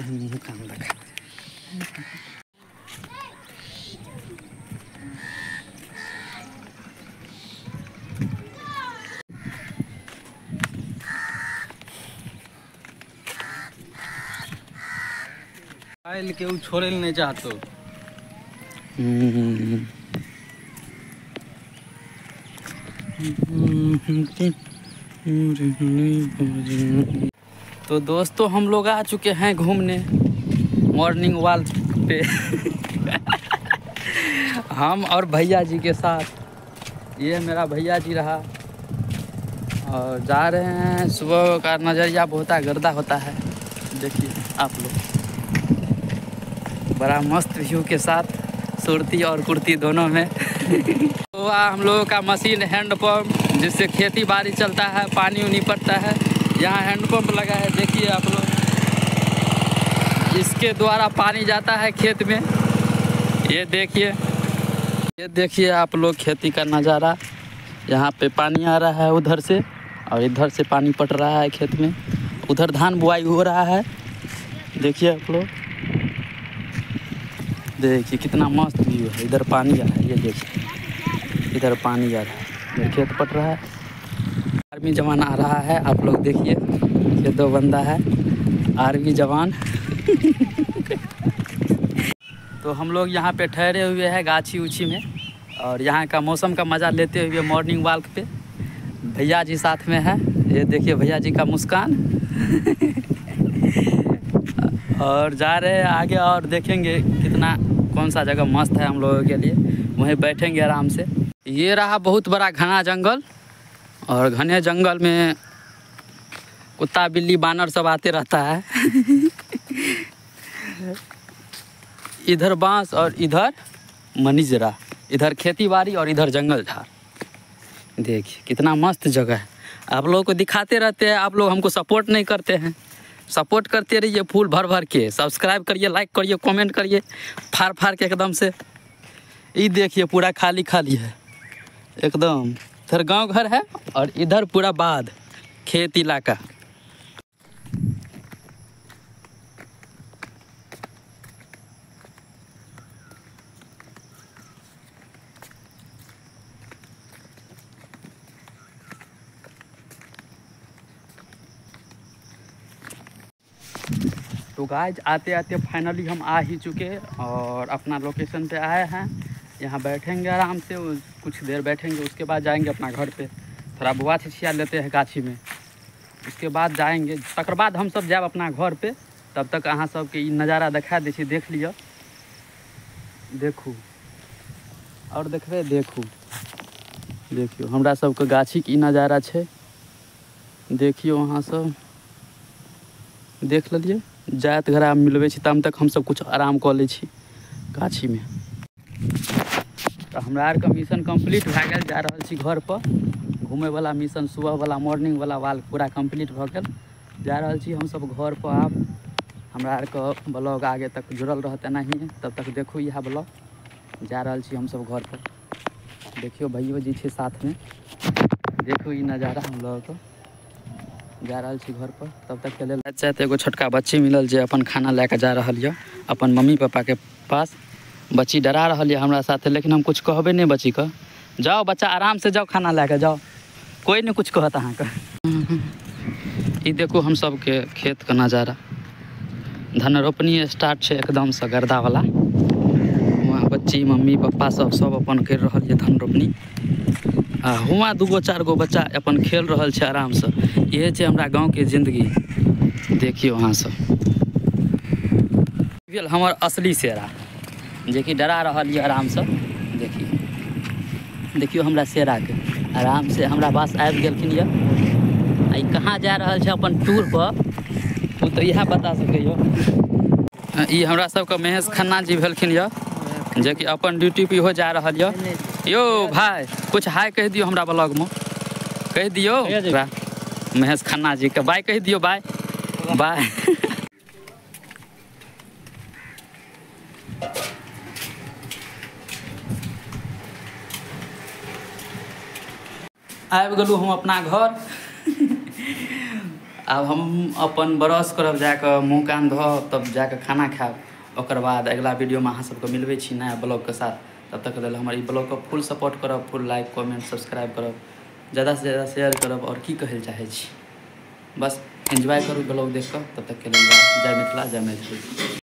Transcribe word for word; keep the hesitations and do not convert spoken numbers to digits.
काम लगा। आयल के छोड़े नहीं चाहतो। तो दोस्तों हम लोग आ चुके हैं घूमने मॉर्निंग वॉक पे। हम और भैया जी के साथ। ये मेरा भैया जी रहा और जा रहे हैं। सुबह का नज़रिया बहुत गर्दा होता है, देखिए आप लोग। बड़ा मस्त व्यू के साथ, सुरती और कुर्ती दोनों में। तो हम लोगों का मशीन हैंडपम्प, जिससे खेती बाड़ी चलता है, पानी उनी पड़ता है। यहाँ हैंडपम्प लगा है, देखिए आप लोग। इसके द्वारा पानी जाता है खेत में। ये देखिए, ये देखिए आप लोग खेती का नज़ारा। यहाँ पे पानी आ रहा है उधर से और इधर से पानी पड़ रहा है खेत में। उधर धान बुआई हो रहा है, देखिए आप लोग। देखिए कितना मस्त व्यू है। इधर पानी आ रहा है, ये देखिए इधर पानी आ रहा है, इधर खेत पट रहा है। आर्मी जवान आ रहा है, आप लोग देखिए। ये दो बंदा है आर्मी जवान। तो हम लोग यहाँ पे ठहरे हुए हैं गाछी उछी में और यहाँ का मौसम का मज़ा लेते हुए मॉर्निंग वॉक पे। भैया जी साथ में है, ये देखिए भैया जी का मुस्कान। और जा रहे हैं आगे और देखेंगे कितना कौन सा जगह मस्त है हम लोगों के लिए। वहीं बैठेंगे आराम से। ये रहा बहुत बड़ा घना जंगल और घने जंगल में कुत्ता बिल्ली बानर सब आते रहता है। इधर बांस और इधर मनिजरा, इधर खेती बाड़ी और इधर जंगल झाड़। देखिए कितना मस्त जगह है। आप लोगों को दिखाते रहते हैं, आप लोग हमको सपोर्ट नहीं करते हैं। सपोर्ट करते रहिए फूल भर भर के। सब्सक्राइब करिए, लाइक करिए, कमेंट करिए फाड़ फाड़ के एकदम से। ये देखिए पूरा खाली खाली है एकदम। इधर गांव घर है और इधर पूरा बाध खेत इलाका। तो गाइज आते आते फाइनली हम आ ही चुके और अपना लोकेशन पे आए हैं। यहाँ बैठेंगे आराम से, कुछ देर बैठेंगे, उसके बाद जाएंगे अपना घर पे। थोड़ा बुआ छिछिया लेते हैं गाछी में, उसके बाद जाएंगे। तकर बाद हम सब जाए अपना घर पे। तब तक अहाँ सबके ई नज़ारा दिखा दै छी, देख लियो। देखू और देखबे, देखू देखियो हमरा सबके गाछी के ई नज़ारा छै। देखियो अहाँ सब देख लिये। जात घरा मिलबे छी, तब तक हम सब कुछ आराम कर ले छी गाछी में। तो हमरा आर का मिशन कंप्लीट भए गेल। जा रहल छी घर पर। घूमे वाला मिशन सुबह वाला मॉर्निंग वाला वाल पूरा कंप्लीट भऽ गेल। जा रहल छी हम सब घर पर। आब हमरा आर का ब्लॉग आगे तक जुड़ल रहत नहीं, तब तक देखू यह ब्लॉग। जा रहल छी हम सब घर पर। देखियो भैयो जी छे साथ में, देखू ई नज़ारा हम लोग को। जा रहल छी घर पर। तब तक के लेल अच्छा तो एगो छोटका बच्ची मिलल जे अपन खाना लेके जा रहल है अपन मम्मी पापा के पास। बच्ची डरा रहल है हमरा साथे, लेकिन हम कुछ कहबे नहीं बच्ची का। जाओ बच्चा आराम से जाओ, खाना लेके जाओ, कोई नहीं कुछ कहता अहाँ का। ये देखो हम सब के खेत का नज़ारा। धन रोपनी स्टार्ट है एकदम से गर्दा वाला। वहाँ बच्ची मम्मी पापा सब सब अपन कर रहल है धन रोपनी। आ हुआ दूगो चार गो बच्चा अपन खेल रहल है आराम से। ये है हमरा गाँव के जिंदगी। देखियो वहाँ सब हमार असली शेरा जे कि डरा रहल है आराम से। देखिए देखियो हमरा शेरा के आराम से हमरा पास आबि गेलखिन ये। आई कहाँ जा रहल है अपन टूर पर, तू तो यह बता सके यो। ई हमरा सबके महेश खन्ना जी भेलखिन ये, जे कि अपन ड्यूटी पे हो जा रहल है। यो भाई कुछ हाय कह दियो हमरा ब्लॉग में, कह दियो महेश खन्ना जी के बाय कह दियो। Bye bye. आबि गेलहुँ हम अपना घर। अब हम अपन ब्रश करब, जाकर मुँह कान धोब, तब जाकर खाना खाएब। ओकर बाद अगला वीडियो में अहाँ सबके मिलबै छी नया ब्लॉग के साथ। तब तक लेल हमर ई ब्लॉग को फुल सपोर्ट करब, फुल लाइक कमेंट सब्सक्राइब करब, ज़्यादा से ज़्यादा शेयर करब। और की कहल चाहे छी, बस एंजॉय करू ब्लॉग देख कर। तब तक के लिए जय मिथिला, जय मैथिली।